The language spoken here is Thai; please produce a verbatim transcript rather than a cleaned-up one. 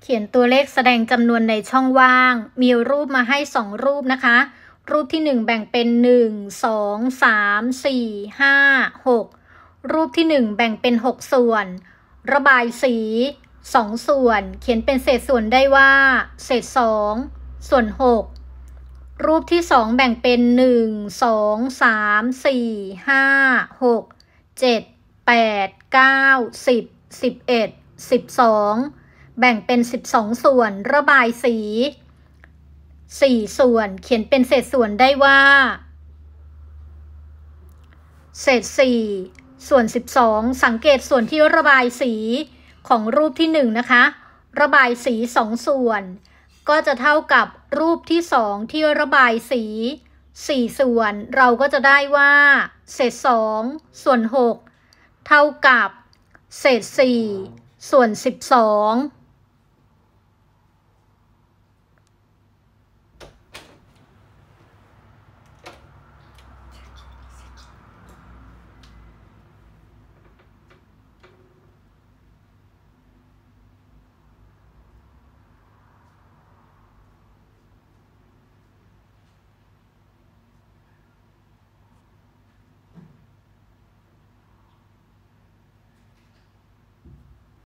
เขียนตัวเลขแสดงจำนวนในช่องว่างมีรูปมาให้สองรูปนะคะรูปที่หนึ่งแบ่งเป็นหนึ่ง สอง สาม สี่ ห้า หกรูปที่หนึ่งแบ่งเป็นหกส่วนระบายสีสองส่วนเขียนเป็นเศษส่วนได้ว่าเศษสองส่วนหกรูปที่สองแบ่งเป็นหนึ่ง สอง สาม สี่ ห้า หก เจ็ด แปด เก้า สิบ สิบเอ็ด สิบสองแบ่งเป็นสิบสองส่วนระบายสีสี่ส่วนเขียนเป็นเศษส่วนได้ว่าเศษสี่ส่วนสิบสองสังเกตส่วนที่ระบายสีของรูปที่หนึ่งนะคะระบายสีสองส่วนก็จะเท่ากับรูปที่สองที่ระบายสีสี่ส่วนเราก็จะได้ว่าเศษสองส่วนหกเท่ากับเศษสี่ส่วนสิบสอง